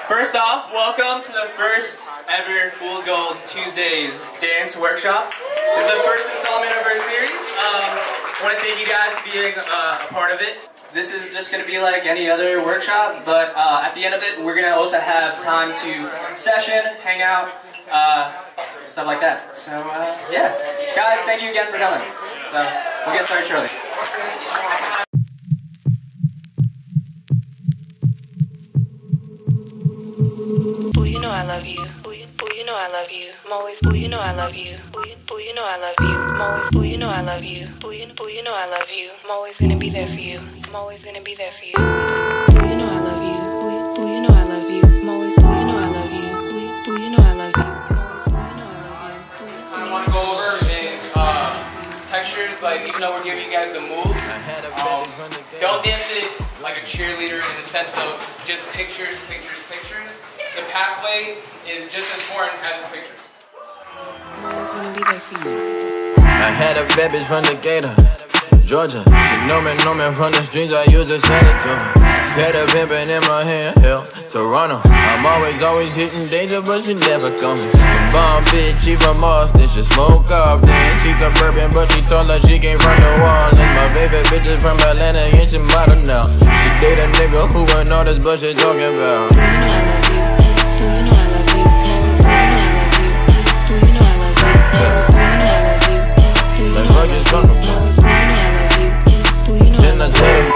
First off, welcome to the first ever Fool's Gold Tuesdays dance workshop. This is the first installment of our series. I want to thank you guys for being a part of it. This is just going to be like any other workshop, but at the end of it, we're going to also have time to session, hang out, stuff like that. So yeah, guys, thank you again for coming. So we'll get started shortly. You know I love you. You know I love you. I'm always. You know I love you. You know I love you. I'm always. You know I love you. You know I love you. I'm always gonna be there for you. I'm always gonna be there for you. You know I love you. You know I love you. I'm always. You know I love you. You know I love you. I'm always. You know I love you. I want to go over textures. Like even though we're giving you guys the move, don't dance it like a cheerleader in the sense of just pictures. The pathway is just as important as the pictures. I'm always gonna be there for you. I had a bad bitch from Decatur, Georgia. She know me from the streets, I used to send it to her. Set a pimpin' in my hand, hell, Toronto. I'm always hitting danger, but she never coming. The bomb bitch, she from Austin, she smoke up then. She suburban, but she told her she came from New Orleans. My favorite bitch is from Atlanta, and she model now. She date a nigga who ain't all this bullshit talking about. Do you know I love you? Do you know I love you? Do you know I love you? Do you know I love you? Do you know I love you? Do you know I love you? Do you know I love you?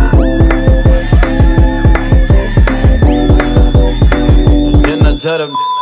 Tell them